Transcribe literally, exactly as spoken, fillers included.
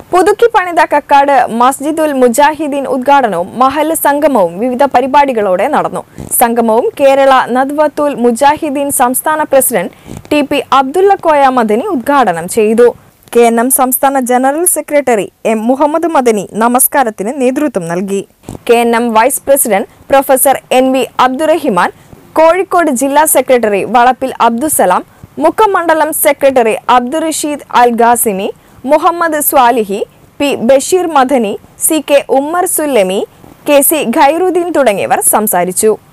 പുതുക്കി പണിത കക്കാട് മസ്ജിദുൽ മുജാഹിദീൻ ഉദ്ഘാടനവും മഹല്ല് സംഗമവും വിവിധ പരിപാടികളോടെ നടന്നു. സംഗമവും കേരള നദ്വത്തുൽ മുജാഹിദീൻ സംസ്ഥാന president T P Abdulla Koya Madani ഉദ്ഘാടനം ചെയ്തു. കെ എൻ എം സംസ്ഥാന general secretary M Muhammad Madani നമസ്കാരത്തിന് നേതൃത്വം നൽകി. K N M vice president professor N V Abdurahiman, Kozhikode ജില്ലാ സെക്രട്ടറി വളപ്പിൽ അബ്ദുസലാം, മുക്കം മണ്ഡലം secretary Abdur Rasheed Al Qasimi, Muhammad Swalihi, P Basheer Madani, C K Ummer Sullami, K C Khairuddin തുടങ്ങിയവർ സംസാരിച്ചു.